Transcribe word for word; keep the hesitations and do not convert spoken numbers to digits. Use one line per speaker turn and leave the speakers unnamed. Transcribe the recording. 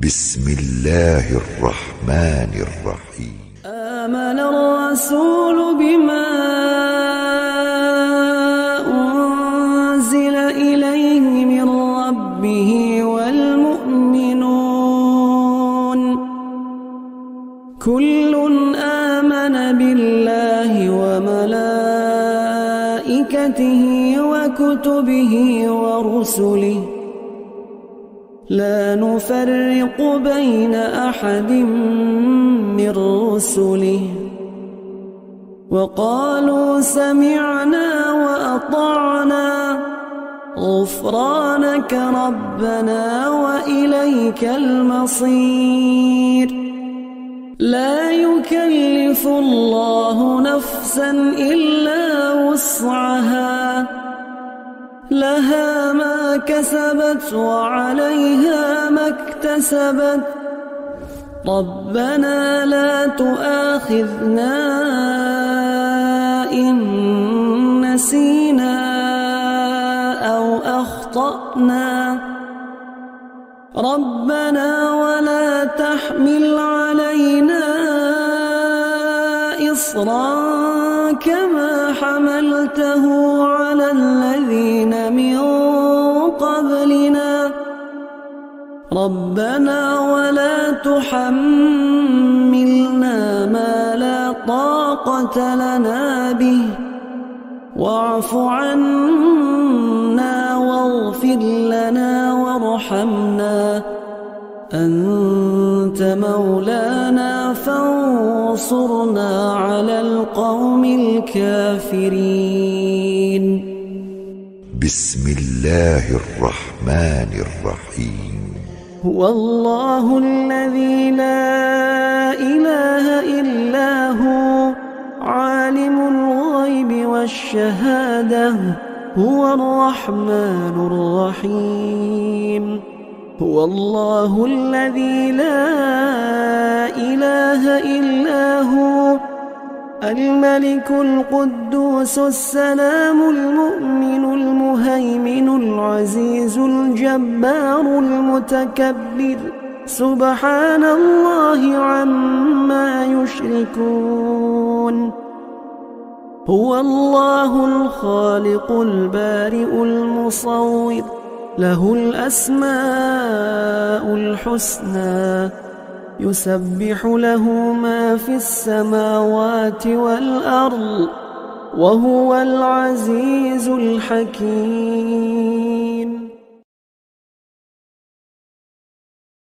بسم الله الرحمن الرحيم.
آمن الرسول بما أنزل إليه من ربه والمؤمنون كل آمن بالله وملائكته وكتبه ورسله لا نفرق بين أحد من رسله وقالوا سمعنا وأطعنا غفرانك ربنا وإليك المصير. لا يكلف الله نفسا إلا وسعها لها ما كسبت وعليها ما اكتسبت ربنا لا تؤاخذنا إن نسينا أو أخطأنا ربنا ولا تحمل علينا إصرا كما حملته على الذين من قبلنا ربنا ولا تحملنا ما لا طاقة لنا به واعف عنا واغفر لنا وارحمنا أنت مولانا فانصرنا على القوم الكافرين.
بسم الله الرحمن الرحيم.
هو الله الذي لا إله إلا هو عالم الغيب والشهادة هو الرحمن الرحيم. هو الله الذي لا إله إلا هو الملك القدوس السلام المؤمن المهيمن العزيز الجبار المتكبر سبحان الله عما يشركون. هو الله الخالق البارئ المصور له الأسماء الحسنى يسبح له ما في السماوات والأرض وهو العزيز الحكيم.